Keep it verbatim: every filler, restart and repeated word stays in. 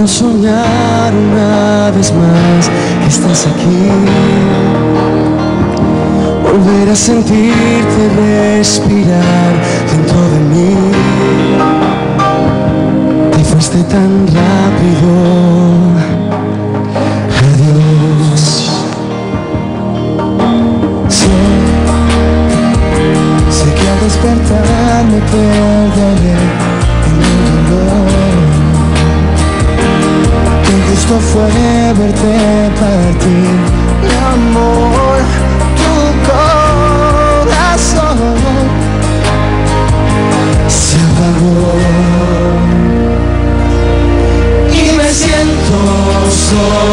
Quiero soñar una vez más que estás aquí, volver a sentirte respirar dentro de mí. Te fuiste tan rápido, adiós. Sé, sé que al despertar me perderé en el dolor. Qué gusto fue verte partir, mi amor. Tu corazón se apagó y me siento solo.